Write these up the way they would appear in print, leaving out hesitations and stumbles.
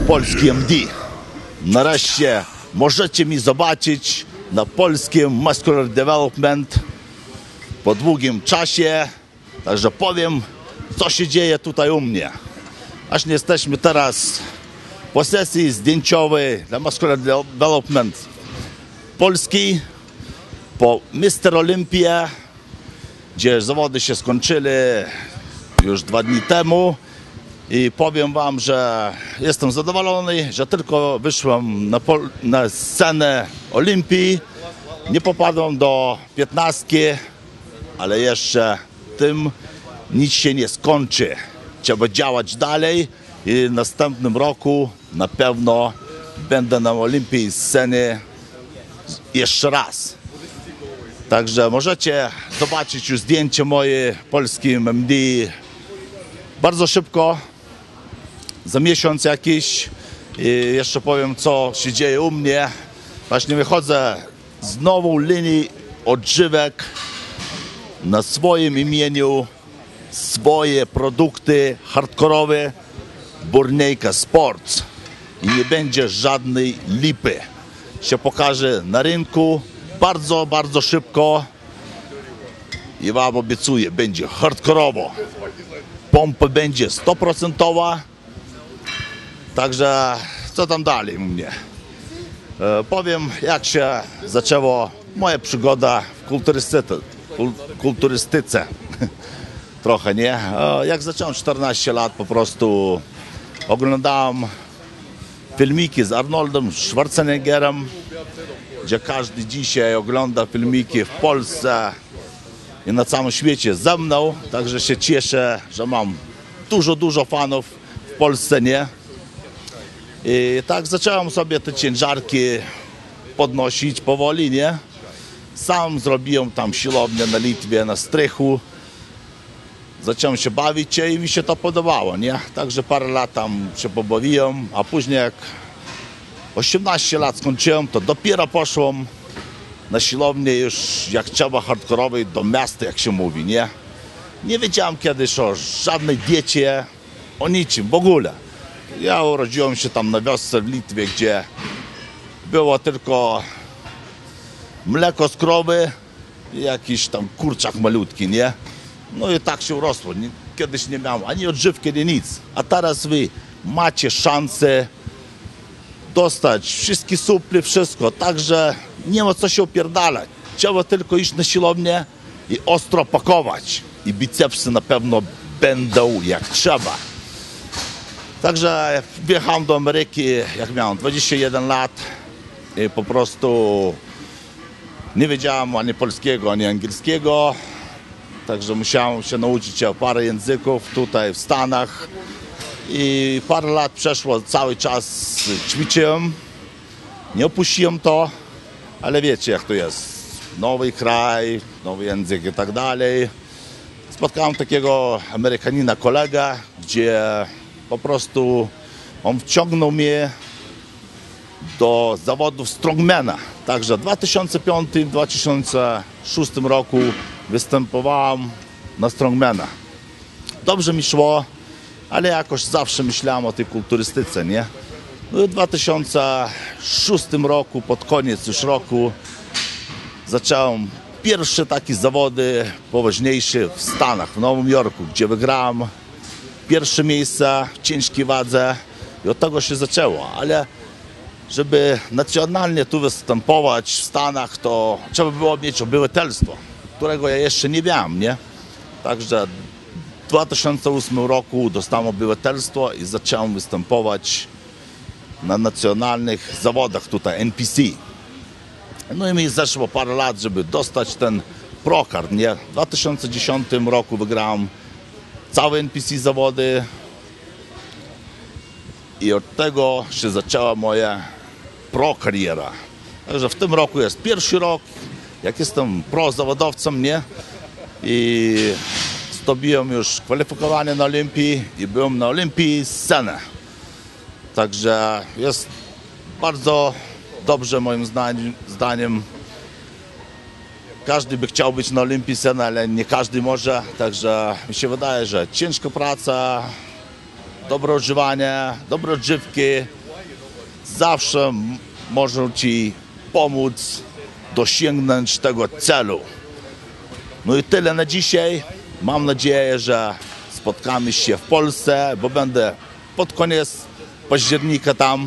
polski MD. Nareszcie możecie mi zobaczyć na polskim Muscular Development po długim czasie. Także powiem, co się dzieje tutaj u mnie. Aż nie jesteśmy teraz po sesji zdjęciowej dla Muscular Development Polski, po Mr. Olympia, gdzie zawody się skończyły już 2 dni temu. I powiem wam, że jestem zadowolony, że tylko wyszłem na scenę Olimpii. Nie popadłem do 15, ale jeszcze tym nic się nie skończy. Trzeba działać dalej i w następnym roku na pewno będę na Olimpii scenie jeszcze raz. Także możecie zobaczyć już zdjęcie moje polskim MD bardzo szybko, za miesiąc jakiś. I jeszcze powiem, co się dzieje u mnie. Właśnie wychodzę z nową linią odżywek na swoim imieniu, swoje produkty hardkorowe Burniejka Sports i nie będzie żadnej lipy. Się pokaże na rynku bardzo, bardzo szybko i wam obiecuję, będzie hardkorowo. Pompa będzie 100%. Także co tam dalej u mnie? Powiem, jak się zaczęła moja przygoda w kulturystyce. Trochę, nie? Jak zacząłem 14 lat, po prostu oglądałem filmiki z Arnoldem Schwarzeneggerem, gdzie każdy dzisiaj ogląda filmiki w Polsce i na całym świecie ze mną. Także się cieszę, że mam dużo fanów w Polsce, nie? I tak zacząłem sobie te ciężarki podnosić powoli, nie? Sam zrobiłem tam siłownię na Litwie, na strychu. Zacząłem się bawić i mi się to podobało, nie? Także parę lat tam się pobawiłem, a później jak 18 lat skończyłem, to dopiero poszłem na siłownię już jak trzeba hardkorowej do miasta, jak się mówi, nie? Nie wiedziałem kiedyś o żadnej diecie, o niczym w ogóle. Ja urodziłem się tam na wiosce w Litwie, gdzie było tylko mleko z krowy i jakiś tam kurczak malutki, nie? No i tak się urosło. Kiedyś nie miałem ani odżywki, ani nic. A teraz wy macie szansę dostać wszystkie supli, wszystko. Także nie ma co się opierdalać. Trzeba tylko iść na siłownię i ostro pakować. I bicepsy na pewno będą jak trzeba. Także wjechałem do Ameryki, jak miałem 21 lat i po prostu nie wiedziałem ani polskiego, ani angielskiego. Także musiałem się nauczyć parę języków tutaj w Stanach i parę lat przeszło, cały czas ćwiczyłem, nie opuściłem to, ale wiecie jak to jest, nowy kraj, nowy język i tak dalej. Spotkałem takiego Amerykanina, kolegę, gdzie po prostu on wciągnął mnie do zawodów strongmana. Także w 2005-2006 roku występowałem na strongmana. Dobrze mi szło, ale jakoś zawsze myślałem o tej kulturystyce, nie? No i w 2006 roku, pod koniec już roku, zacząłem pierwsze takie zawody poważniejsze w Stanach, w Nowym Jorku, gdzie wygrałem pierwsze miejsce w ciężkiej wadze i od tego się zaczęło, ale żeby nacjonalnie tu występować w Stanach, to trzeba było mieć obywatelstwo, którego ja jeszcze nie miałem, nie? Także w 2008 roku dostałem obywatelstwo i zacząłem występować na nacjonalnych zawodach tutaj, NPC. No i mi zeszło parę lat, żeby dostać ten pro-card, nie? W 2010 roku wygrałem całe NPC zawody i od tego się zaczęła moja pro-kariera. Także w tym roku jest pierwszy rok, jak jestem pro-zawodowcem, nie? I zdobyłem już kwalifikowanie na Olimpii i byłem na Olimpii scenę. Także jest bardzo dobrze moim zdaniem. Każdy by chciał być na Olimpii sceny, ale nie każdy może. Także mi się wydaje, że ciężka praca, dobre używanie, dobre odżywki zawsze mogą Ci pomóc dosięgnąć tego celu. No i tyle na dzisiaj. Mam nadzieję, że spotkamy się w Polsce, bo będę pod koniec października tam.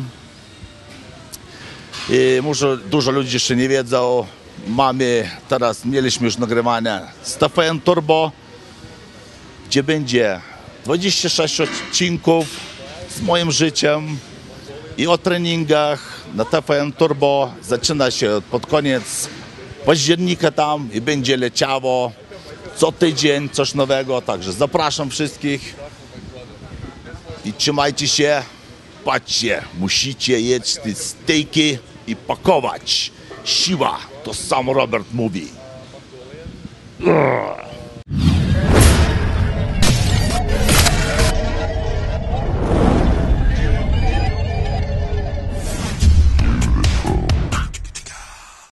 I może dużo ludzi jeszcze nie wiedzą. Mieliśmy już nagrywanie z TVN Turbo, gdzie będzie 26 odcinków z moim życiem i o treningach na TVN Turbo. Zaczyna się pod koniec października tam i będzie leciało co tydzień coś nowego. Także zapraszam wszystkich i trzymajcie się. Patrzcie, musicie jeść te stejki i pakować. Siła, to sam Robert mówi.